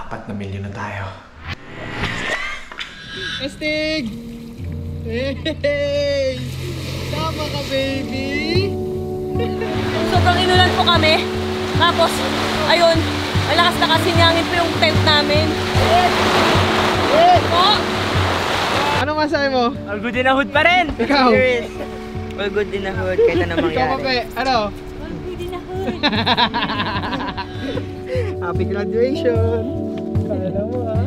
4 milyon na tayo. Estig! Hey! Tama ka, baby! Sobrang inulan po kami. Tapos, ayun, malakas na kasi nyangin po yung tent namin. Po! Ano masabi mo? All good in the hood pa rin! Ikaw? All good in the hood, kahit na mangyari. Ikaw pa, Pe. Ano? All good in the hood. Happy graduation! Kala mo, ha?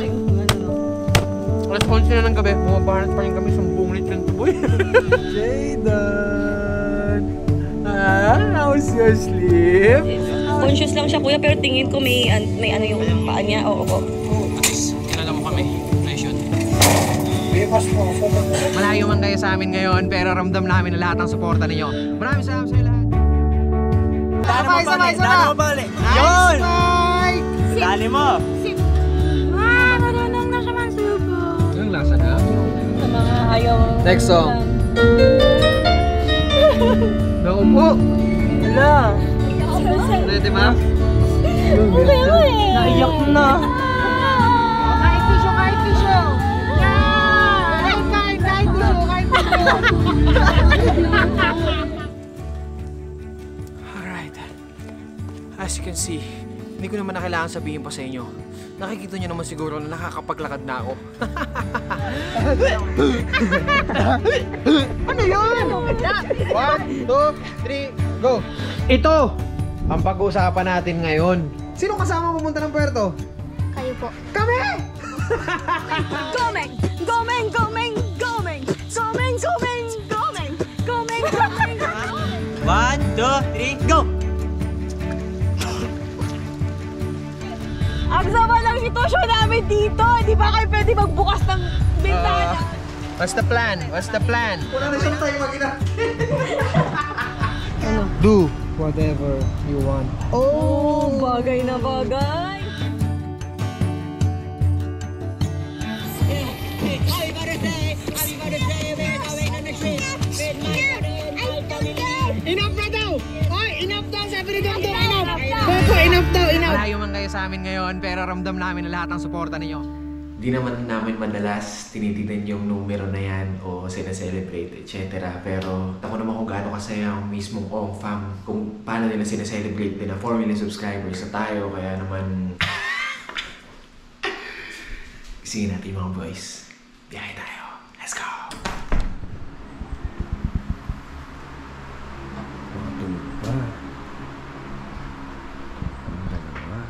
Alas 11 na ng gabi, bumabahanat pa rin kami sa buong litron to boy. Jayden! How's your sleep? Conscious lang siya, kuya, pero tingin ko may ano yung paa niya. Oo. At least, kilala mo kami. Nice yun. Malayo man kayo sa amin ngayon, pero ramdam namin na lahat ng suporta ninyo. Maraming salamat sa lahat. Sabay! Dano ba ulit? Yun! Dali mo! Marunong na siya mansubo. Anong lasa na? Sa mga ayaw. Next song. Naupo! Wala! Ready, ma? Okay mo eh. Naiyak na! Kahit tissue! Kahit tissue! Alright. As you can see, hindi ko naman na kailangan sabihin pa sa inyo. Nakikita nyo naman siguro na nakakapaglakad na ako. Ano yun? 1, 2, 3, go! Ito ang pag-uusapan natin ngayon. Sino kasama pumunta ng puerto? Kayo po. Kami! Gomeng! Gomeng! Gomeng! Gomeng! Gomeng! Gomeng! Gomeng! Gomeng! Gomeng! 1, 2, 3, go! Ang sama ng sitwasyon namin dito. Di ba kayo pwede magbukas ng bintana? What's the plan? What's the plan? Wala na siyang tayo mag-ina. Do whatever you want. Oh, bagay na bagay. Enough na daw! Oy, enough daw! Sabi ni Dong Dong, enough! Boko, enough daw, enough! Malayo man kayo sa amin ngayon, pero ramdam namin na lahat ng suporta ninyo. Di naman namin madalas tinitignan yung numero na yan o sinaselebrate, etc. Pero ako naman kung gaano kasaya ang mismong Ong Fam kung paano nila sinaselebrate din na 4 million subscribers na tayo. Kaya naman, gisingin natin mga boys. Biyahe tayo. Let's go! Mga tuba. Ang dalawa.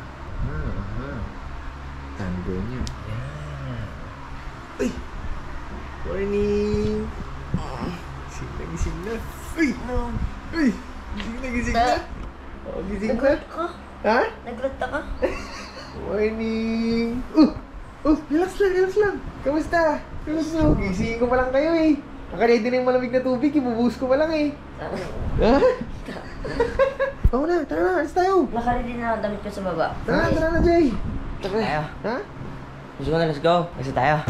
Tando niya. Uy! Morning! Gising na. Uy! Uy! Gising na. Oh, gising na. Ka? Ha? Naglata ka? Morning! Relax lang. Kamusta? Gising ko pa lang kayo eh. Nakaready na yung malamig na tubig, ibubuhos ko pa lang eh. Ha? Oo na, tara na, alis tayo. Nakaready na ang damit ko sa baba. Tara na, Jay. Tayo. Ha? Let's go. Kasi tayo.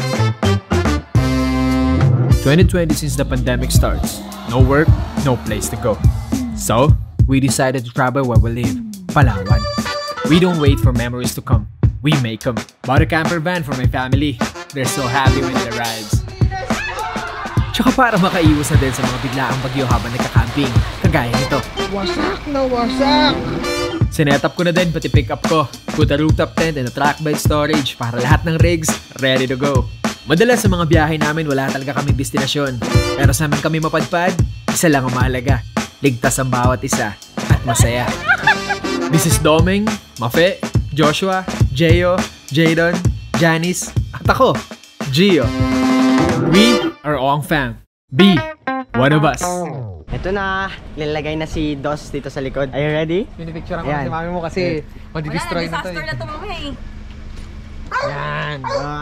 2020 since the pandemic starts. No work, no place to go. So, we decided to travel where we live, Palawan. We don't wait for memories to come. We make them. Bought a camper van for my family. They're so happy with the rides. Tsaka para makaiwas na din sa mga biglaang bagyo habang nagka-camping, kagaya nito. Wasak na wasak! Sinetap ko na din pati pick up ko. Put a rooftop tent and a track bed storage para lahat ng rigs ready to go. Madalas sa mga biyahe namin wala talaga kaming destinasyon. Pero sa amin kami mapadpad, isa lang ang mahalaga. Ligtas ang bawat isa at masaya. This is Domeng, Mafe, Joshua, Jeyo, Jadon, Janice, at ako, Gio. We are Ong Fam. Be one of us. Ito na, nilalagay na si Dos dito sa likod. Are you ready? Pinipicturean ko Ayan. si mami mo kasi madidestroy na to disaster eh. na to mamaya eh. Yan.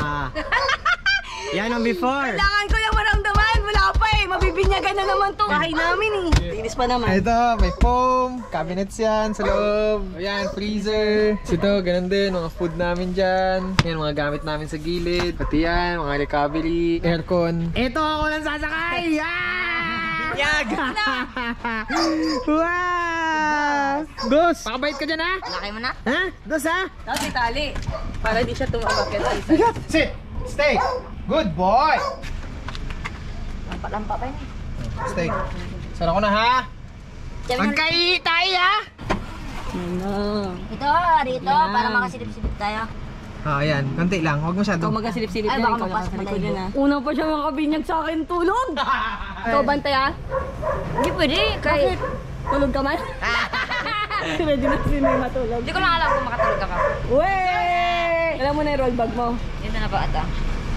Yan ang before. Kailangan ko yung maramdaman. Wala pa eh. Mabibinyagan na naman to. Bahay namin eh. Linis pa naman. Ito, may foam, cabinets yan sa loob. Ayan, freezer. Ito, ganun din, mga food namin dyan. Yan, mga gamit namin sa gilid. Pati yan, mga recovery, aircon. Ito ako lang sasakay! Binyag! Wow! Dos! Pakabait ka dyan ha? Laki mo na. Ha? Dos ha? Tapos itali. Para di siya tumabakit sa isa. Bigat! Sit! Stay! Good boy! Lampa pa yun. Stay. Sana ko na ha? Magkaihi tayo ha? Ito, rito, para makasilip-silip tayo. Ayan. Konti lang. Huwag masyado. Ikaw magasilip-silip na, ikaw nasa likod yan ha. Una pa siya makabinyag sa akin, tulog! Ikaw bantay ha? Hindi pwede, kahit tulog ka man. Ready na si May matulog. Hindi ko lang alam kung makatulog ka. Wey! Alam mo na yung roll bag mo. Yun na ba ata?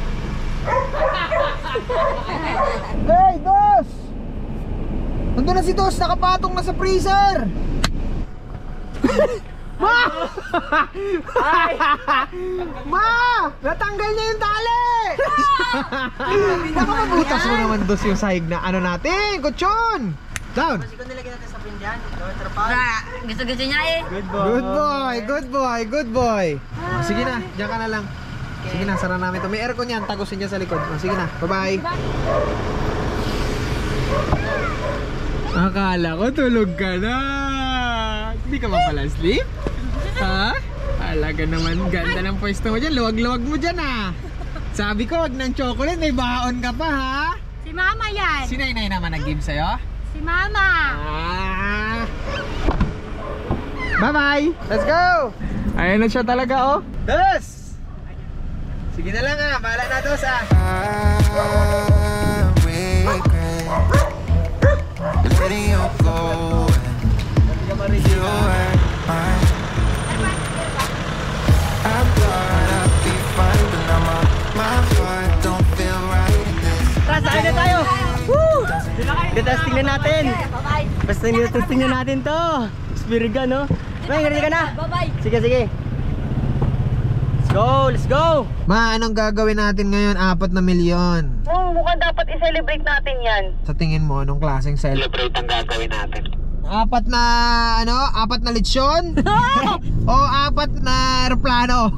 Hey, Dos! Nandun na si Dos, nakapatong na sa freezer! Ma! Ma! Natanggal niya yung tali! Nakamabutas mo naman, Dos, yung sahig na ano natin, kutsyon! Down! Gusto-gusto niya eh. Good boy, good boy, good boy! Oh, sige na, diyan ka na lang. Sige na, sara namin ito. May aircon yan, tagusin niya sa likod. Oh, sige na, bye-bye. Akala ko tulog ka na. Hindi ka mapala sleep? Ha? Alaga naman, ganda ng pwesto mo dyan. Luwag-luwag mo dyan ha. Sabi ko, wag ng chocolate, may baon ka pa ha. Si Mama yan. Si Nainay naman nag-give sa'yo? Si Mama. Ah. Bye-bye! Let's go! Ayan na siya talaga oh. Dos! Sige na lang ha, bahala na Dos ha. Letting you go, you were mine. I thought I'd be fine, but now my heart don't feel right in this. Tara, saan na tayo? Woo! Testing na natin. Basta testing na natin to. Spiriga, no? May, ready ka na? Bye-bye. Sige, sige. Let's go, let's go! Ma, anong gagawin natin ngayon? 4 na milyon. Mukhang dapat i-celebrate natin yan. Sa tingin mo, anong klaseng celebrate ang gagawin natin? 4 na, ano? 4 na lechon? O 4 na aeroplano?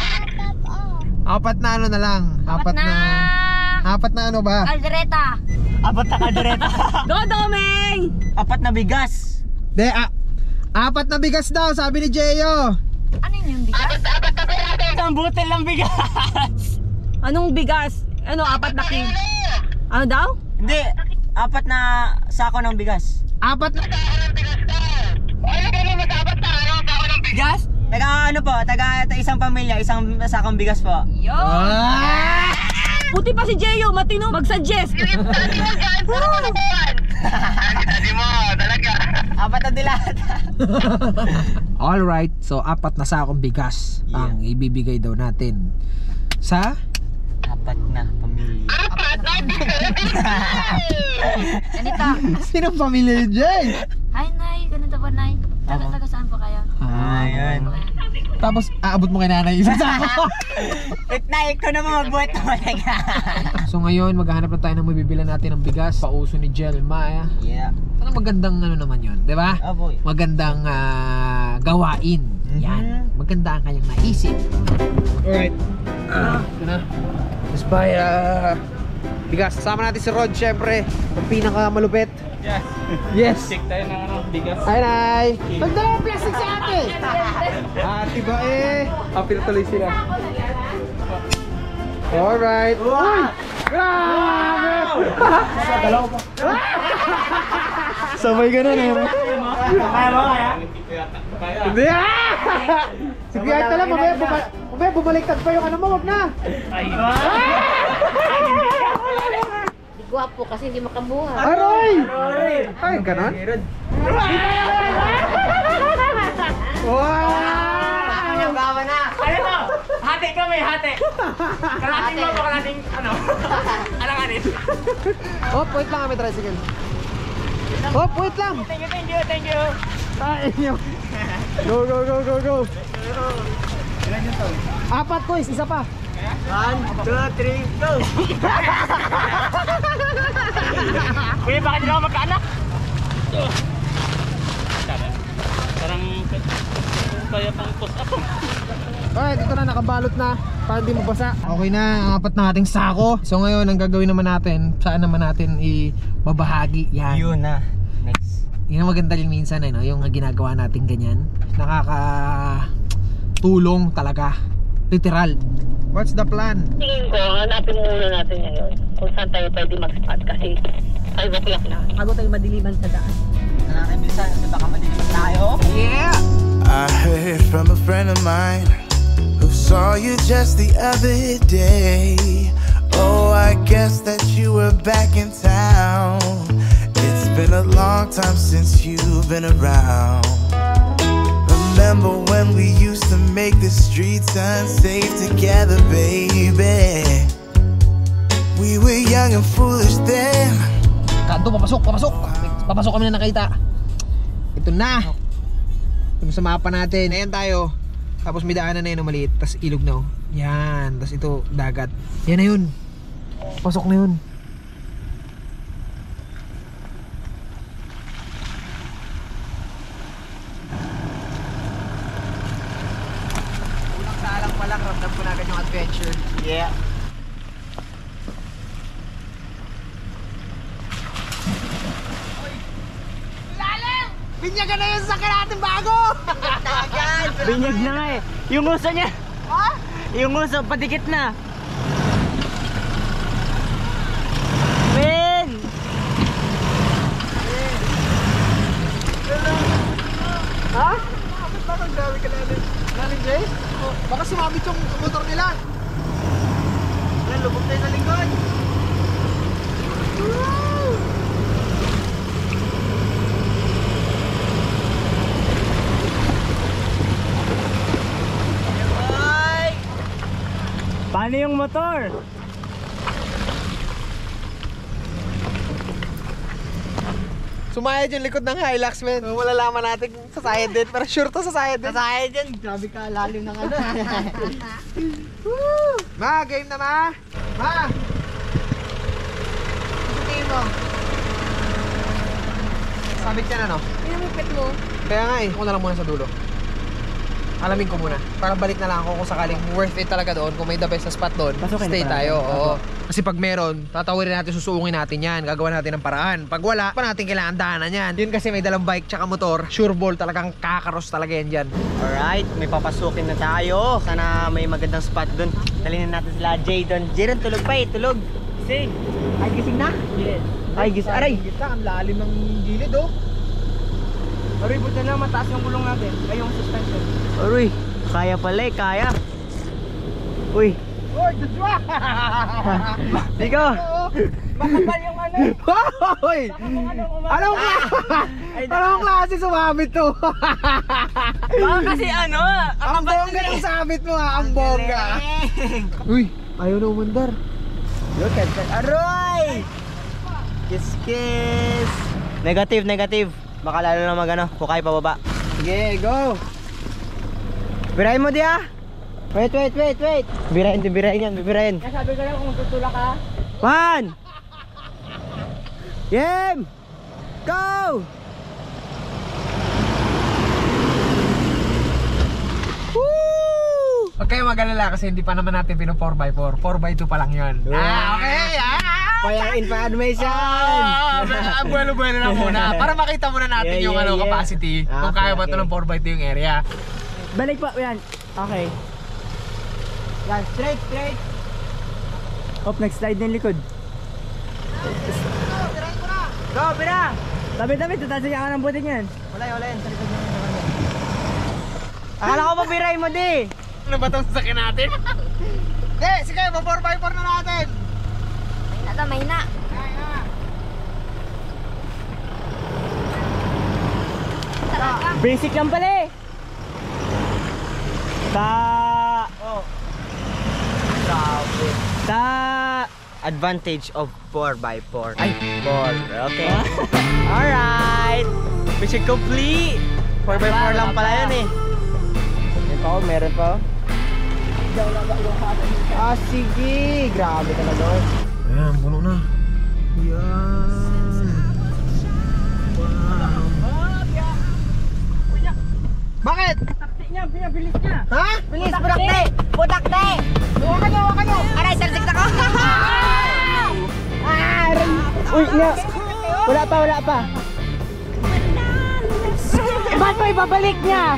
4 na ano na lang? 4 na... 4 na ano ba? Caldereta. 4 na kaldereta. Dodomeng! 4 na bigas. De, 4 na bigas daw, sabi ni Jeyo. Ano yun yung bigas? Isang butil lang bigas. Anong bigas? Ano, 4 na king? Ano daw? Hindi, 4 na sako ng bigas. 4 na... Bigas? Taga ano po, taga isang pamilya, isang sakong bigas po. Yo! Ah! Puti pa si Jeyo, matino mag-suggest. Dali mo, talaga. 4 na dilat. Alright, so 4 na sakong bigas ang ibibigay daw natin sa 4 na pamilya. Ganito. sinong pamilya yun, Jay? Hi, Nay. Ganito ba, Nay? Taga saan po kayo? Ayun. Tapos aabot mo kay nanay isa sako. Wait na, ikaw naman magbuhat naman. So ngayon maghahanap na tayo ng mabibilan natin ng bigas. Pauso ni Jeremiah. Yeah. Parang magandang ano naman yun, di ba? Opo. Magandang gawain. Yan. Maganda ang kanyang naisip. Alright. Ito na. Let's buy bigas. Kasama natin si Rod, syempre. Ang pinakamalupit. Yes. Yes. Check tayo ng ano, bigas. Ay, Nay. Magdala ng plastic sa ate. Ate ba eh. Apil tuloy sila. Alright. Uy! Grabe! Dalawa pa. Sabay ka na, Nero. Kaya mo, kaya? Hindi ah! Si Piarta lang, mamaya bumaliktad pa yung ano mo, wag na. Gwapo kasi hindi makabuha. Aroy! Ay, ganon? Wow! Nagawa na! Ano to? Hati kami, hati. Kalating mo to, kalating ano? Alanganin. Oh, wait lang kami, tricycle. Oh, wait lang! Thank you, thank you, thank you. Kain nyo. Go, go, go, go, go. 4 boys, isa pa. 1, 2, 3, go! Kuya, bakit nila ako magkaanak? Parang kaya pang post up. Okay, dito na, nakabalot na para hindi mabasa. Okay na, ang 4 na ating sako. So ngayon, ang gagawin naman natin, saan naman natin ibabahagi yan. Yun na. Next. Yung maganda rin minsan no? Yung ginagawa natin ganyan. Nakakatulong talaga. Literal. What's the plan? Tingin ko, hanapin muna natin ngayon kung saan tayo pwede mag-spot kasi 5 o'clock na. Bago tayo madiliman sa daan. Natin bilisan kasi baka madiliman tayo. Yeah! I heard from a friend of mine who saw you just the other day. Oh, I guess that you were back in town. It's been a long time since you've been around. Remember when we used to make the streets unsafe together, baby? We were young and foolish then. Kanto, papasok. Papasok kami na nakita. Ito na. Ito sa mapa natin. Ayan tayo. Tapos may daanan na yun maliit. Tapos ilog na. Yan. Tapos ito, dagat. Yan na yun. Pasok na yun. Unang salang pa lang, ramdam ko na agad yung adventure. Yeah. Binyagan na yung sakyan natin bago! Binyag na nga eh. Yung uso niya. Ha? Yung uso, padikit na. Ben! Ha? Bakit grabe ka natin? Naling Jay? Baka sumabit yung motor nila. Lubog tayo sa lingkod. Paano yung motor? Sumayad yung likod ng Hilux, men. Wala laman natin sa sayad din. Pero sure to sa sayad din. Sa sayad yan. Grabe ka, lalim ng ano. Ma, game na ma. Ma! Tingin mo. Sabit ka na, no? Pinamipit mo. Kaya nga eh, ako na lang muna sa dulo. Alamin ko muna. Para balik na lang ako kung sakaling worth it talaga doon. Kung may the best na spot doon, Pasukin stay na tayo. natin. Oo. Kasi pag meron, tatawirin natin, susuungin natin yan. Gagawa natin ng paraan. Pag wala, pa natin kailangan daanan yan. Yun kasi may dalang bike tsaka motor. Sure ball, talagang kakaros talaga yan dyan. Alright, may papasukin na tayo. Sana may magandang spot doon. Dalhin na natin sila Jay doon. Jay, tulog pa eh, tulog. Gising. Ay, gising na? Yes. Ay, gising. Aray! Ang lalim ng gilid, oh. Aray, buta na mataas yung gulong natin. Ay, yung suspension. Aray, kaya pala eh, kaya. Uy. Oy, Joshua! Diko! Makapal yung ano. Hoy! Anong klase sumabit to? Baka kasi ano, Ang bongga ng sabit mo ha, ang bongga. Uy, ayaw na umandar. Look at that. Aroy! Kiss, kiss. Negative, negative. Baka lalo na magano, hukay pababa. Sige, go! Birahin mo diya! Wait. Birahin yan, birahin. Sabi ko lang kung tutulak ka. 1! Game! Go! Huwag kayo mag-alala kasi hindi pa naman natin pino 4x4. 4x2 pa lang yun. Okay! Kaya information! Bueno na muna. Para makita muna natin yung capacity. Kung kaya ba ito ng 4x2 yung area. Balik pa, yan. Okay. Yan, straight. Hop, nag-slide ng likod. Go, pira! Tabi, tatasin ka ng butin yan. Wala yan, sa likod naman. Akala ko pa pirahin mo, di! Ano ba itong sasakyan natin? Sige, 4x4 na natin! Mahina. Basic lang pala eh! Sa advantage of 4x4. Ay, 4. Okay. Alright! Mission complete! 4x4 lang pala yun eh. Meron pa. Ah, sige! Grabe talaga. Ayan, puno na. Yan. Wow. Bakit? Bilis niya! Ha? Bilis, putakte! Hawakan nyo! Aray, salsik na ko! Aray! Uy, wala pa! Ba't mo ibabalik niya?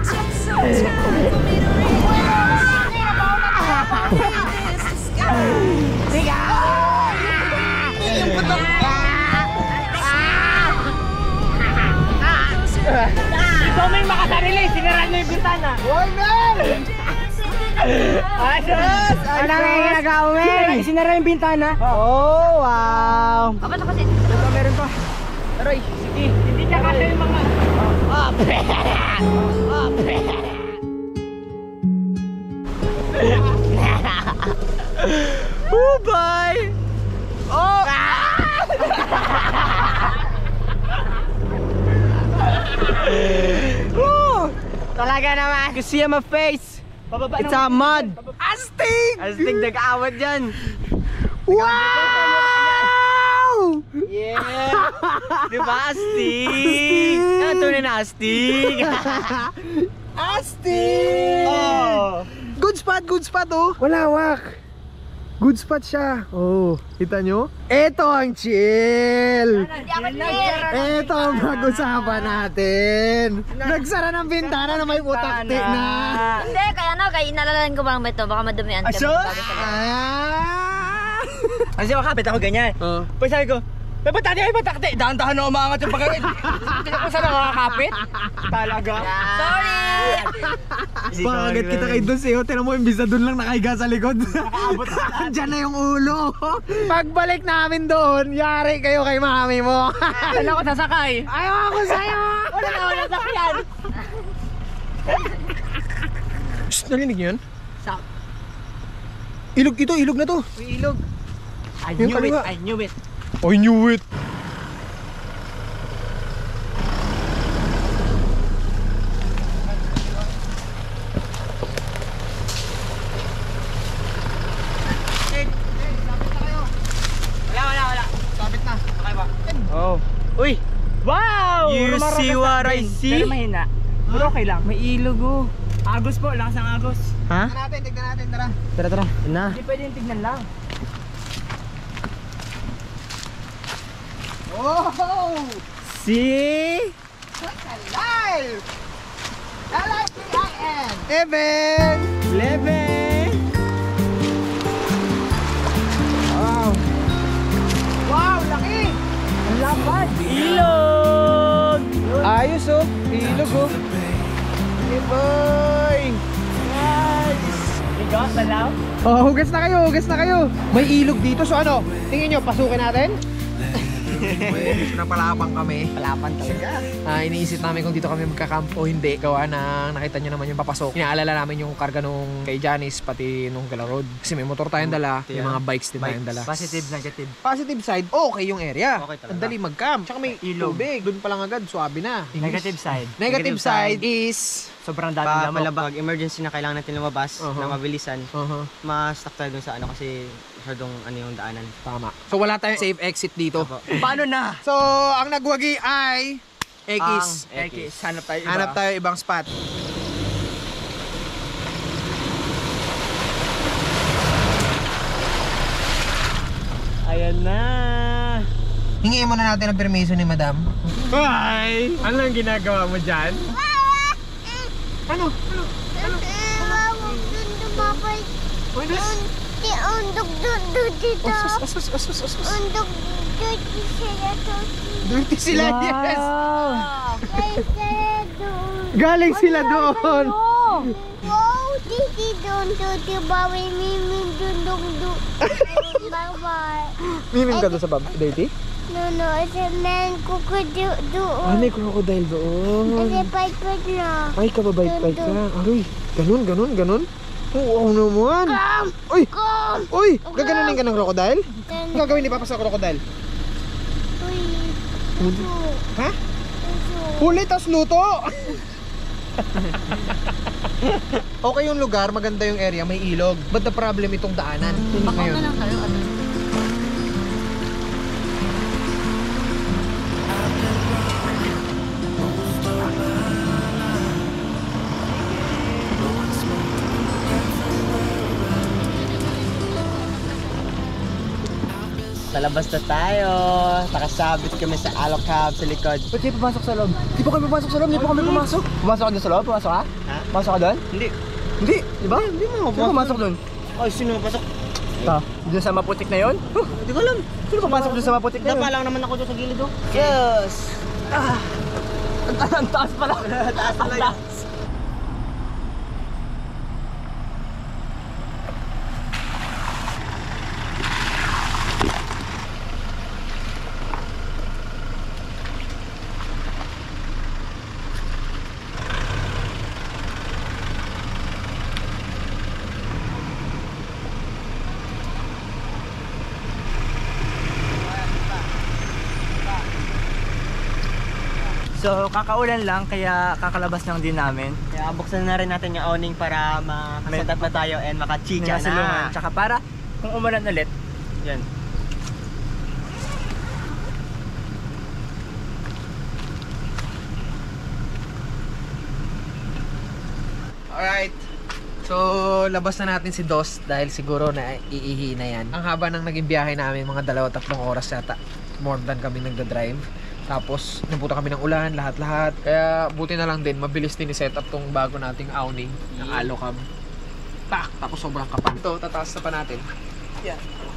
Ikaw may makasarili, sinira niyo yung bintana. Huwag na! Asus! Ano nga yung ginagawa mo, men? Sinira yung bintana. Oh, wow! Papasok kasi. Meron pa. Aray, sige. Hindi niya kasi yung mga... Oh, boy! Oh! Talaga naman. You see my face. It's a mud. Astig! Astig, nag-awad dyan. Wow! Yeah! Diba, astig? Ano tunay na astig? Astig! Oh. Good spot oh. Wala wak. Good spot siya. Oh, kita nyo? Ito ang chill. Ito ang pag-usapan natin. Nagsara ng bintana na may putakti na. Hindi, kaya inalalaan ko bang ito. Baka madumian ka. Kasi makapit ako ganyan. Pag sabi ko, may patakti, may patakti. Dahan-dahan na umangat yung pagkakit. Hindi ko saan nakakapit. Talaga. Sorry! Pakagat kita kay Dos eh. Tinan mo, imbisa dun lang nakahiga sa likod. Diyan na yung ulo. Pagbalik namin doon, yari kayo kay mami mo. Saan ako sasakay? Ayaw ako sa'yo! Wala na ako nasakyan. Shhh, narinig niyo yun? Ilog ito, ilog na to. Ilog. I Yung knew it, kaliwa. I knew it. I knew it. Wala. Sabit na. Okay ba? Oh. Uy! Wow! You see what I see? Pero mahina. Pero okay lang. May ilog oh. Agos po, lakas ng agos. Ha? Tignan natin, tara. Tara. Na. Hindi pwede yung tignan lang. Oh! See? Alive! L-I-V-I-N! Even! Leve! Wow! Wow, laki! Ang lapad. Ilog! Ayos oh! Ilog oh! Hey boy! Bigas, salaw. Oh, hugas na kayo! May ilog dito, so ano? Tingin nyo, pasukin natin? Napalapang kami. Palapan talaga. Iniisip namin kung dito kami magkakamp o hindi. Gawa na nakita nyo naman yung papasok. Inaalala namin yung karga nung kay Janice, pati nung Gala Road. Kasi may motor tayong dala, may mga bikes din tayong dala. Positive, negative. Positive side, okay yung area. Okay talaga. Ang dali mag-camp. Tsaka may Ilog. tubig. Doon pa lang agad, swabe na. Negative side. Negative side is... Sobrang dami lamok. Pag emergency na kailangan natin lumabas na mabilisan, ma-stuck tayo dun sa ano kasi masyadong ano yung daanan. Tama. So wala tayong safe exit dito. Paano na? So, ang nagwagi ay... X. Hanap tayo iba. Hanap tayo ibang spot. Ayan na. Hingiin muna natin ang permiso ni Madam. Bye! Ano ang ginagawa mo dyan? Ano? Dirty sila, yes! Galing sila doon! Wow, titi doon bawi mimi doon bye. Mimim ka doon sa dirty? No, isa man kukudo doon. Ah, may crocodile doon. Kasi bite na. Ay, kababait-bait ka. Aroy, ganun. Oo naman. Uy! Uy! Gaganunin ka ng crocodile? Ang gagawin ni Papa sa crocodile? Uy, Ha? Huli, tas luto! Okay yung lugar, maganda yung area, may ilog. But the problem itong daanan. Ngayon. lang tayo. Lalabas na tayo. Nakasabit kami sa Alo Cab sa likod. Ba't kayo pumasok sa loob? Di pa kami pumasok sa loob, di pa kami pumasok. Pumasok ka doon sa loob? Pumasok ka? Ha? Pumasok ka doon? Hindi. Hindi? Di ba? Hindi mo. Sino pumasok doon? Ay, sino pumasok? Doon sa maputik na yun? Hindi ko alam. Sino pumasok doon sa maputik na yun? Dapa lang naman ako doon sa gilid. Yes! Ang taas pala. Taas pala yun. So, kakaulan lang, kaya kakalabas lang din namin. Kaya buksan na rin natin yung awning para makasuntat na tayo and makachicha na. Tsaka para kung umulan ulit, yan. Alright. So, labas na natin si Dos dahil siguro na iihi na yan. Ang haba ng naging biyahe namin, mga 2-3 oras yata. More than kami nagda-drive. Tapos, nabuta kami ng ulan, lahat-lahat. Kaya, buti na lang din, mabilis din i-set up tong bago nating awning ng Alo Cab. Tapos sobrang kapal. Ito, tataas na pa natin. Yeah.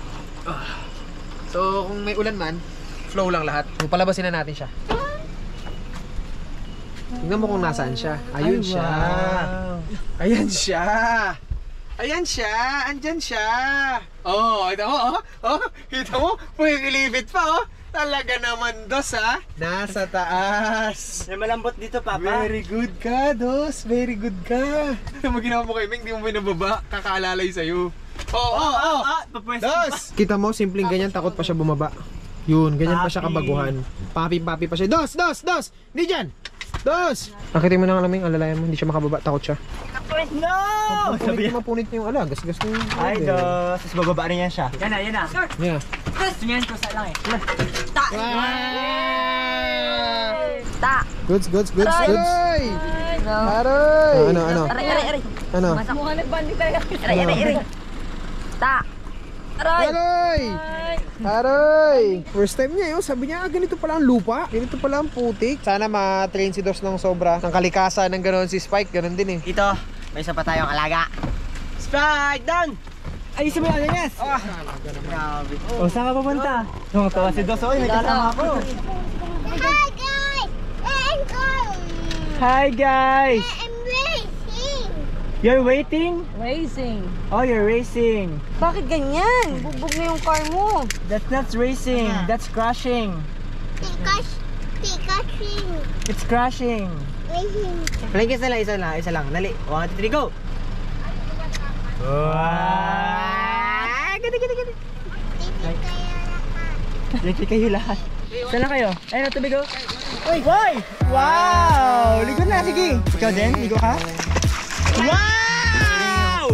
So, kung may ulan man, flow lang lahat. Palabasin na natin siya. Tingnan mo kung nasaan siya. Ayun siya. Wow. Ayan siya. Ayan siya. Andyan siya. Oh, kita mo, kita mo? Pumilipit pa, Talaga naman, Dos, Nasa taas. May malambot dito, Papa. Very good ka, Dos. Very good ka. Ano mo ginawa mo kay Ming? Di mo binababa. Kakaalalay sa'yo. Dos! Kita mo, simpleng ganyan, takot pa siya bumaba. Yun, ganyan pa siya kabaguhan. Papi-papi pa siya. Dos! Hindi dyan! Dos! Nakitin mo na nga Ming, alalayan mo. Hindi siya makababa, takot siya. No! Mapunit niya yung gasgas niya yung Ay, Dos. Tapos bababa rin yan siya. Yan na. Yeah. Tingnan ko sa lang Goods. Aray! Ano? Aray. Ano? Mukha nagbanding talaga. Aray. Aray! First time niya sabi niya, ganito pala ang lupa. Ganito pala ang putik. Sana ma-train si Dos ng sobra. Ng kalikasan ng gano'n si Spike, gano'n din Ito, may isa pa tayong alaga. Spike, down! Ay, isa mo yan, yes! Grabe. Saan ka pupunta? Tuwang-tuwa si Dos, may kasama ako. Hi guys! I'm going. Hi guys! I'm racing. You're waiting? Racing. Oh, you're racing. Bakit ganyan? Bubog na yung car mo. That's not racing, that's crashing. Pikachu. It's crashing. Racing. Play isa lang. Dali. 1, 2, 3, go! Wow! Ganda. Lipi kayo lahat. Saan na kayo? Ayun, tubig go. Uy! Wow! Ligo na, sige. Ikaw din, ligo ka? Wow!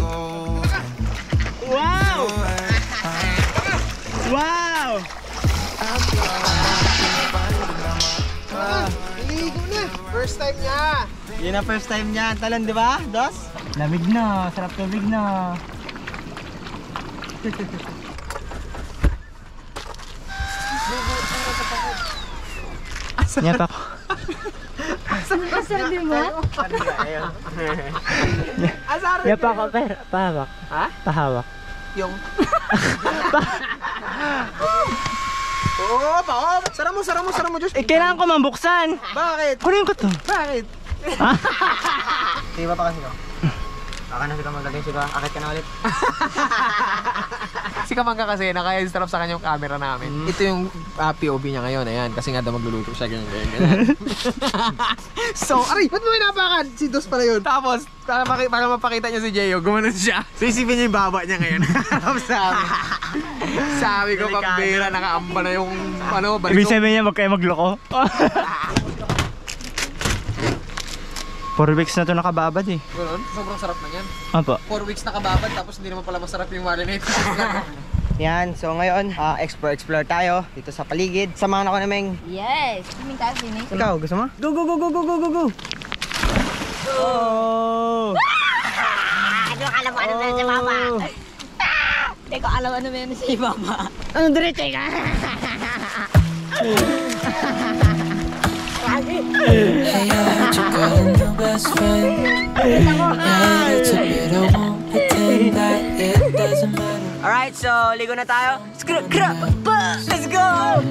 Ligo na! First time niya! Yun ang first time niya. Talon, di ba, Dos? Lamig na. Sarap tubig na. Nyapa ko. Asar din mo? Nyapa ko, pero pahawak. Ha? Pahawak. Yung... Oo, Sara mo, Josh. Kailangan ko mambuksan. Bakit? Kunin ko to. Bakit? Sige ba pa kasi ko? Baka na sika magagay siya. Akit ka na ulit. Si Kamangka kasi naka-strap sa kanyang camera namin. Ito yung POV niya ngayon. Ayan, kasi nga daw magluluto siya. Ganyan. So, aray, ba't mo inapakan? Si Dos pala yun. Tapos, para mapakita niya si Jeyo, gumanon siya. So, isipin niya yung baba niya ngayon. Sabi ko, pambira, nakaamba na yung balik. Ibig sabihin niya, wag kayo magloko. 4 weeks na ito nakababad eh. Ganun? Sobrang sarap na yan. Opo. 4 weeks nakababad, tapos hindi naman pala masarap yung marinate. Yan, so ngayon, explore tayo dito sa paligid. Samahan ako na Meng. Yes. Swimming tayo, swimming. Ikaw, gusto mo? Go! Oh! Ano alam mo ano na si Mama? Teka, alam ano meron sa ibaba. Anong diretso ka? Hey, I heard you're calling your best friend. Yeah, it's a bit, I won't pretend that it doesn't matter. Alright, so ligo na tayo. Let's go!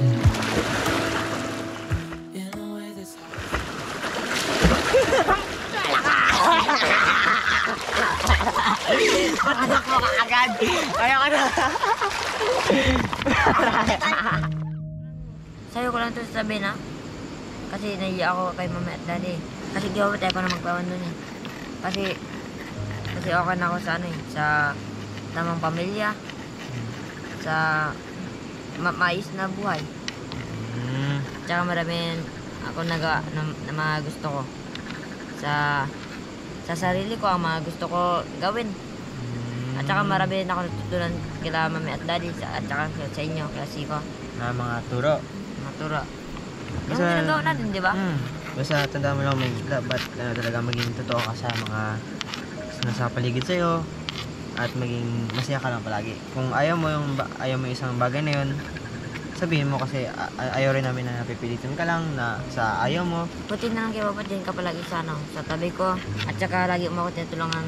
Anak ko agad. Ayaw ka na. Sa'yo ko lang ito sasabihin ha. Kasi naiya ako kay mama at daddy. Kasi gawa tayo ko na magpawan dun eh. Kasi okay na ako sa ano eh. Sa tamang pamilya. Sa maayos na buhay. Tsaka maraming ako na mga gusto ko. Sa sarili ko ang mga gusto ko gawin. At saka marami na ako natutunan kila mami at daddy at saka sa inyo, kaya Siko. Na mga turo. Mga turo. Yung ginagawa natin, di ba? Basta tandaan mo lang, dapat talaga maging totoo ka sa mga nasa paligid sa'yo at maging masaya ka lang palagi. Kung ayaw mo isang bagay na yun, sabihin mo kasi ayaw rin namin na napipilitan ka lang na sa ayaw mo. Buti na lang kay Papa din ka palagi sa tabi ko. At saka lagi mo ako tinutulungan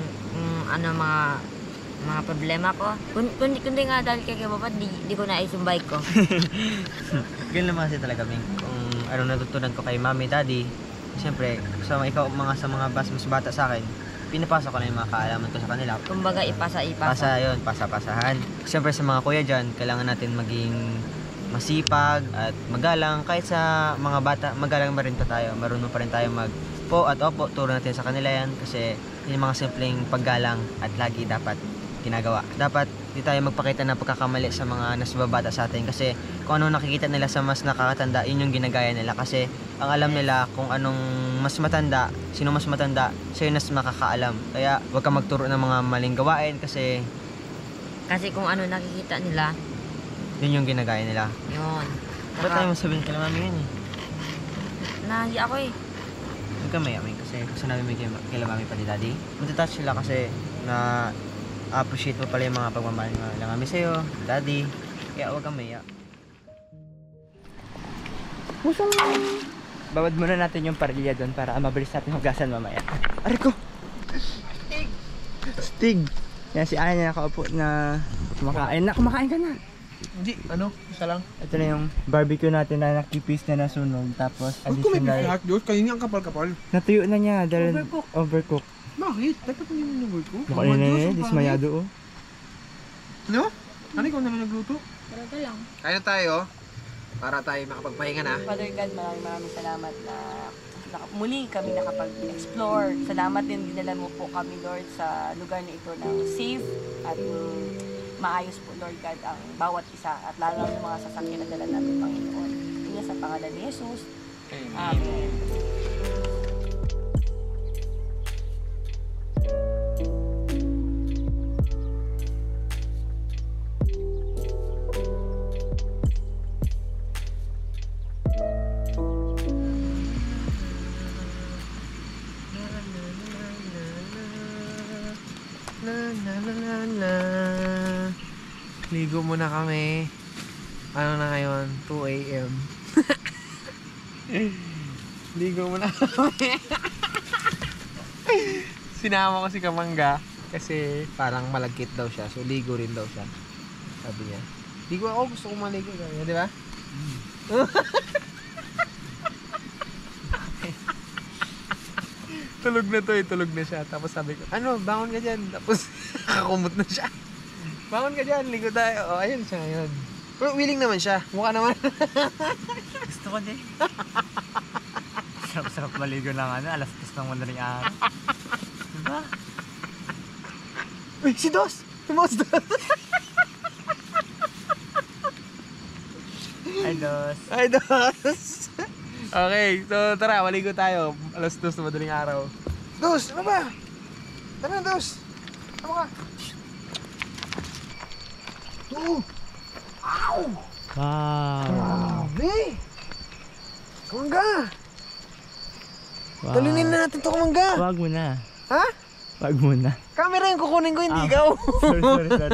mga problema ko. Kundi nga dahil kay Papa, di ko naayos yung bike ko. Ganun naman kasi talaga, Ming. Kung anong natutunan ko kay Mami, Daddy, siyempre, sa mga mas bata sa akin, pinapasa ko na yung mga kaalaman ko sa kanila. Kumbaga, ipasa. Pasa-pasahan. Siyempre sa mga kuya dyan, kailangan natin maging masipag at magalang. Kahit sa mga bata, magalang pa rin tayo. Marunong pa rin tayo po at opo. Turo natin sa kanila yan kasi yung mga simpleng paggalang at lagi dapat ginagawa. Dapat di tayo magpakita ng pagkakamali sa mga nasababata sa atin kasi kung ano nakikita nila sa mas nakakatanda, yun yung ginagaya nila kasi ang alam nila kung anong sino mas matanda, siya yung mas makakaalam. Kaya huwag ka magturo ng mga maling gawain kasi kung ano nakikita nila, yun yung ginagaya nila. Yun. Ba't tayo masabihin kay Mami yun eh? Nahiya ako eh. Huwag ka mayamin kasi sinabi mo kay Mami pa ni Daddy. Matitouch sila kasi na appreciate mo pala yung mga pagmamahal ng Mami sa'yo, Daddy. Kaya huwag kang maya. Babad muna natin yung parilya doon para mabilis natin hugasan mamaya. Aray ko! Stig! Yan si Aya nakaupo na kumakain. Kumakain ka na. Hindi, isa lang. Ito na yung barbecue natin na nakipis na nasunog. Tapos Huwag ko may additional. lahat, Diyos. Kayo nga ang kapal-kapal. Natuyo na niya dahil overcook. Bakit? Dapat hindi mo nag-work ko. Mukha na dismayado oh. Ano? Ano ikaw naman nagluto? Talaga lang. Kaya tayo, para tayo makapagpahinga na. Father God, maraming salamat na muli kami nakapag-explore. Salamat din dinala mo po kami, Lord, sa lugar na ito ng safe at maayos po, Lord God, ang bawat isa at lalo sa mga sasakyan na dala namin, Panginoon. Ito sa pangalan ni Jesus. Amen. Ligo muna kami. Ano na ngayon? 2 AM. Ligo muna kami. Sinama ko si Kamangga kasi parang malagkit daw siya. So ligo rin daw siya. Sabi niya. Ligo ako, gusto kong maligo. Di ba? Tulog na to eh, tulog na siya. Tapos sabi ko, bangon ka dyan. Tapos nakakumot na siya. Bangon ka dyan, ligo tayo. O, ayun siya ngayon. Pero willing naman siya. Mukha naman. Gusto ko din. Sarap-sarap maligo ng alas 10 ng madaling araw. Diba? Uy, si Dos! Si Mos Dos! Ay, Dos. Ay, Dos! Okay, so tara, maligo tayo. Alas 2 na madaling araw. Dos, ano ba? Tara, Dos! Ano ka? Oh! Ow! Wow! Grabe! Kamangga! Wow. Talunin na natin to, Kamangga! Wag mo na. Ha? Wag mo na. Camera yung kukunin ko, hindi ikaw. Sorry.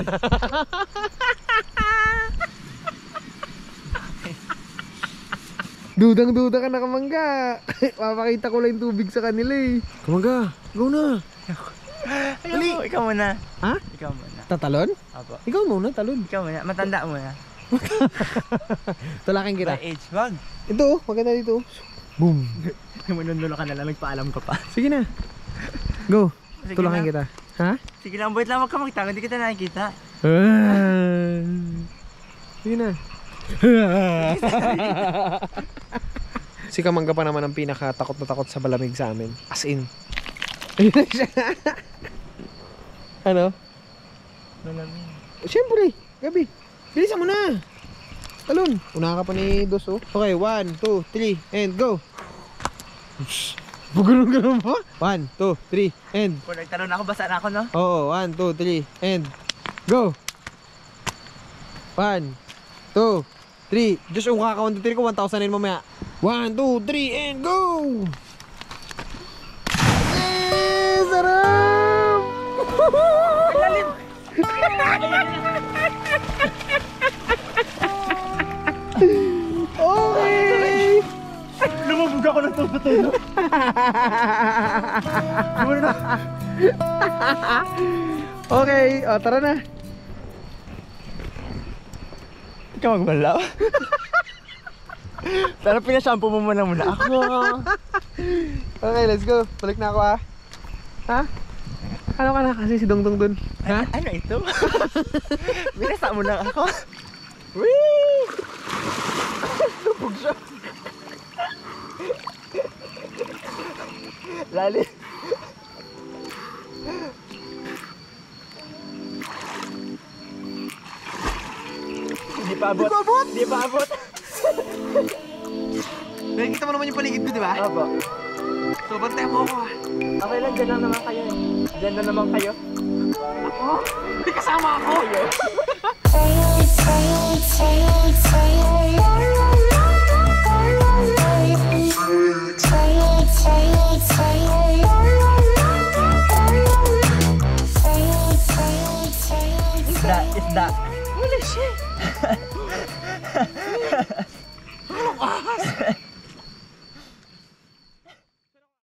Dudang-duda ka na, Kamangga. Papakita ko lang yung tubig sa kanila eh. Kamangga, go na. Dali. Ikaw muna. Ha? Ikaw muna. Tatalon? Apo. Ikaw muna, talon. Ikaw muna. Matanda muna. Tulakin kita. By age, wag. Ito, maganda dito. Boom. Manunulo ka na lang, nagpaalam ka pa. Sige na. Go. Sige Tulakin na. kita. Ha? Sige lang, wait lang, wag ka makita. Hindi kita nakikita. Sige na. Si Kamangga pa naman ang pinaka-takot na takot sa balamig sa amin. As in. Ayun na siya. Ano? Malamig. Siyempre, gabi. Bilisan mo na. Talon. Una ka pa ni Dos, oh. Okay, 1, 2, 3, and go. Bugulong-gulong pa? 1, 2, 3, and. Kung nagtanong ako, basa na ako, no? Oo, 1, 2, 3, and. Go. 1, 2, 3. Diyos, yung kakakaunti ko, 1,000 na yun mamaya. 1, 2, 3, and go! Eh, sarap! Lalim! Okay! Lumabog ako ng tubo-tubo. Okay, o, tara na. Ikaw magbalaw. Pero pinashampoo mo muna ako. Okay, let's go. Balik na ako, ha? Ha? Ano ka na kasi si Dongdong dun? Ha? Ano ito? Binasa mo lang ako. Wee! Lubog siya. Lali. Di pa abot. Di pa abot. Nakikita mo naman yung paligid ko, di ba? Opo. So, bantayan mo ako, ha? Okay lang, dyan lang naman kayo eh. Dyan na naman kayo. Hindi kasama ako! Say